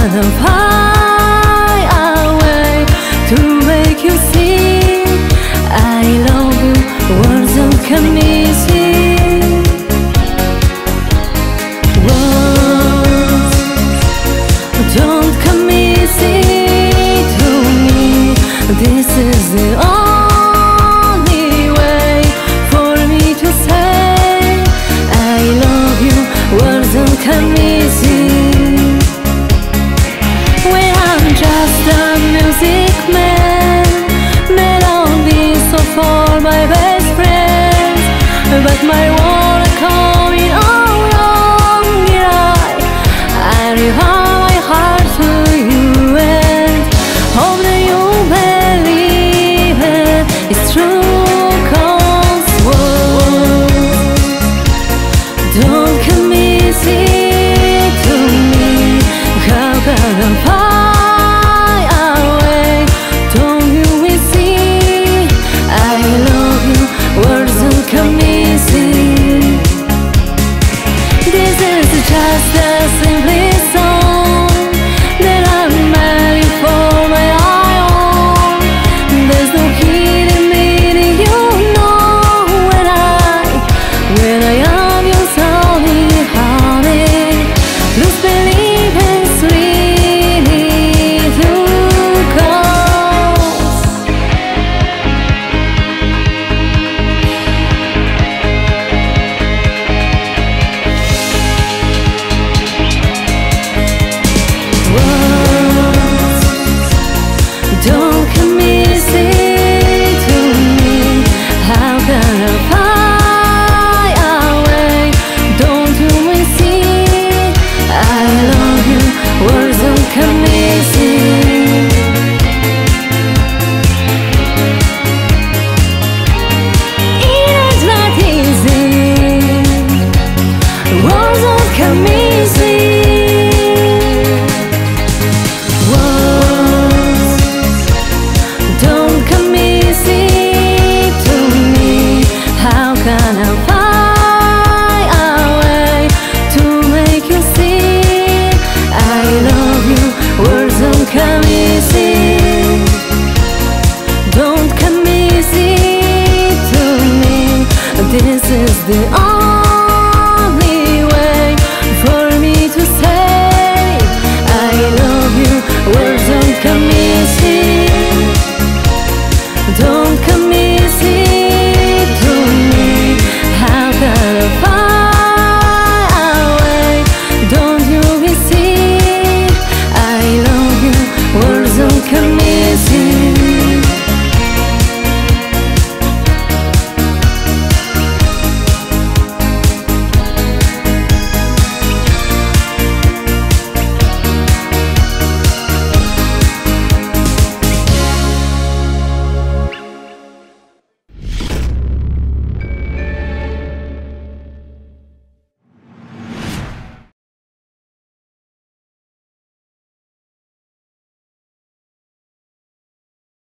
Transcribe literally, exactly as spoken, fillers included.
can I find a way to make you see I love you, words don't come easy. Words don't come easy to me. This is the only way for me to say I love you, words don't come easy. When I'm just a music man, melodies are for my best friends, but my world coming all wrong. Yeah, I revive my heart to you and hope that you believe it. It's true, 'cause words don't come easy to me. How can I find a way? Don't you see I love you, words don't come easy. This is just a simple song that I'm writing for my own. There's no hidden meaning, you know, when I, when I am your sorry honey. Lose belief and sweetly through cause. Whoa.